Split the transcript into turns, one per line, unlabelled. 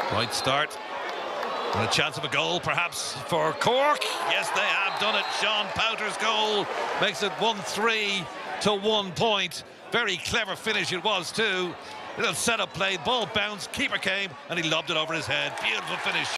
Right start. And a chance of a goal perhaps for Cork. Yes, they have done it. Sean Powter's goal makes it 1-3 to 1 point. Very clever finish it was too. Little set-up play, ball bounced, keeper came and he lobbed it over his head. Beautiful finish.